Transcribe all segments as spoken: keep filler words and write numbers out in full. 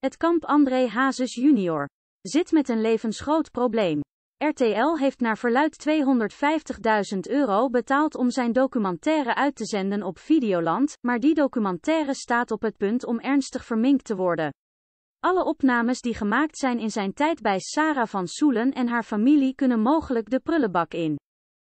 Het kamp André Hazes junior zit met een levensgroot probleem. R T L heeft naar verluidt tweehonderdvijftigduizend euro betaald om zijn documentaire uit te zenden op Videoland, maar die documentaire staat op het punt om ernstig verminkt te worden. Alle opnames die gemaakt zijn in zijn tijd bij Sarah van Soelen en haar familie kunnen mogelijk de prullenbak in.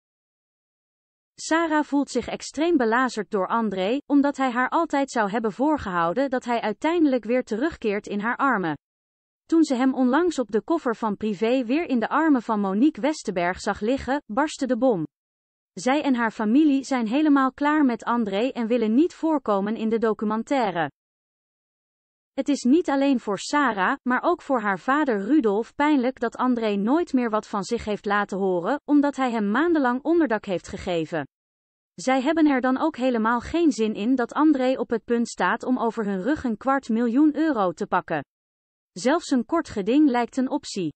Sarah voelt zich extreem belazerd door André, omdat hij haar altijd zou hebben voorgehouden dat hij uiteindelijk weer terugkeert in haar armen. Toen ze hem onlangs op de koffer van Privé weer in de armen van Monique Westerberg zag liggen, barstte de bom. Zij en haar familie zijn helemaal klaar met André en willen niet voorkomen in de documentaire. Het is niet alleen voor Sarah, maar ook voor haar vader Rudolf pijnlijk dat André nooit meer wat van zich heeft laten horen, omdat hij hem maandenlang onderdak heeft gegeven. Zij hebben er dan ook helemaal geen zin in dat André op het punt staat om over hun rug een kwart miljoen euro te pakken. Zelfs een kort geding lijkt een optie.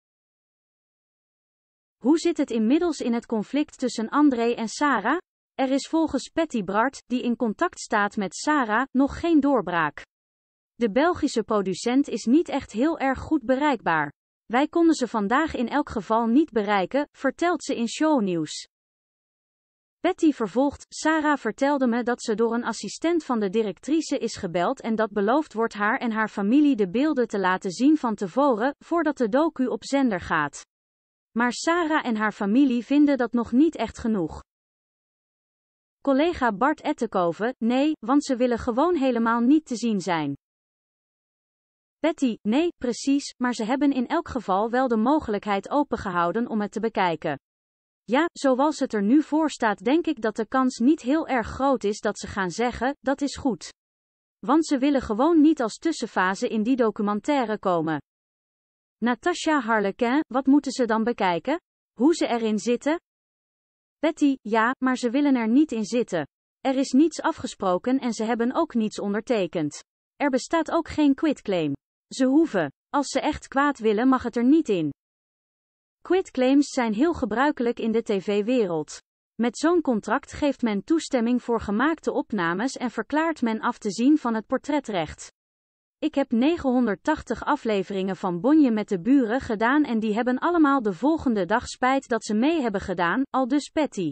Hoe zit het inmiddels in het conflict tussen André en Sarah? Er is volgens Patty Bart, die in contact staat met Sarah, nog geen doorbraak. De Belgische producent is niet echt heel erg goed bereikbaar. Wij konden ze vandaag in elk geval niet bereiken, vertelt ze in Shownieuws. Patty vervolgt, Sarah vertelde me dat ze door een assistent van de directrice is gebeld en dat beloofd wordt haar en haar familie de beelden te laten zien van tevoren, voordat de docu op zender gaat. Maar Sarah en haar familie vinden dat nog niet echt genoeg. Collega Bart Ettekove, nee, want ze willen gewoon helemaal niet te zien zijn. Patty, nee, precies, maar ze hebben in elk geval wel de mogelijkheid opengehouden om het te bekijken. Ja, zoals het er nu voor staat denk ik dat de kans niet heel erg groot is dat ze gaan zeggen, dat is goed. Want ze willen gewoon niet als tussenfase in die documentaire komen. Natasha Harlequin, wat moeten ze dan bekijken? Hoe ze erin zitten? Patty, ja, maar ze willen er niet in zitten. Er is niets afgesproken en ze hebben ook niets ondertekend. Er bestaat ook geen quitclaim. Ze hoeven. Als ze echt kwaad willen mag het er niet in. Quitclaims zijn heel gebruikelijk in de tv-wereld. Met zo'n contract geeft men toestemming voor gemaakte opnames en verklaart men af te zien van het portretrecht. Ik heb negenhonderdtachtig afleveringen van Bonje met de buren gedaan en die hebben allemaal de volgende dag spijt dat ze mee hebben gedaan, aldus Patty.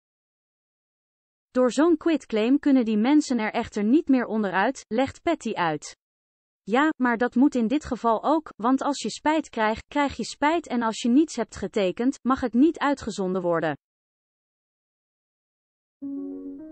Door zo'n quitclaim kunnen die mensen er echter niet meer onderuit, legt Patty uit. Ja, maar dat moet in dit geval ook, want als je spijt krijgt, krijg je spijt en als je niets hebt getekend, mag het niet uitgezonden worden.